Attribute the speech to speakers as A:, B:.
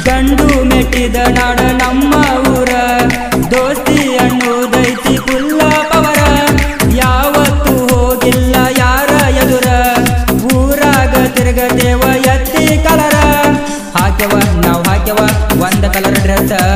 A: ಗಂಡು ಮೆಟ್ಟಿದ ನಾಡ ನಮ್ಮ ಊರ ದೋಸ್ತಿ ಅನ್ನೋದೈತಿ ಫುಲ್ಲ ಪವರ ಯಾವತ್ತು ಹೋಗಿಲ್ಲ ಯಾರ ಎದುರ ಊರಾಗ ತಿರುಗದೇವ ಎತ್ತಿ ಕಲರ ಹಾಕ್ಯವ ನಾವು ಹಾಕ್ಯವ ಒಂದ ಕಲರ್ ಡ್ರೆಸ್